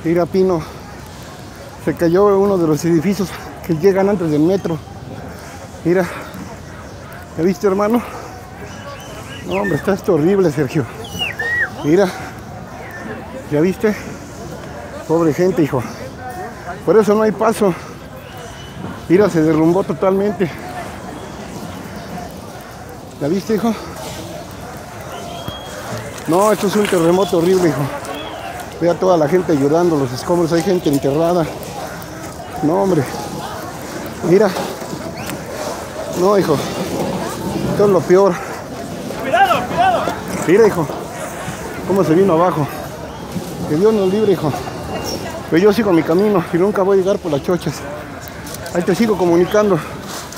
Mira, Pino, se cayó uno de los edificios que llegan antes del metro. Mira, ¿ya viste, hermano? No, hombre, está esto horrible, Sergio. Mira, ¿ya viste? Pobre gente, hijo. Por eso no hay paso. Mira, se derrumbó totalmente. ¿Ya viste, hijo? No, esto es un terremoto horrible, hijo. Ve a toda la gente ayudando, los escombros, hay gente enterrada. No, hombre. Mira. No, hijo. Esto es lo peor. ¡Cuidado, cuidado! Mira, hijo. Cómo se vino abajo. Que Dios nos libre, hijo. Pero yo sigo mi camino y nunca voy a llegar por las chochas. Ahí te sigo comunicando.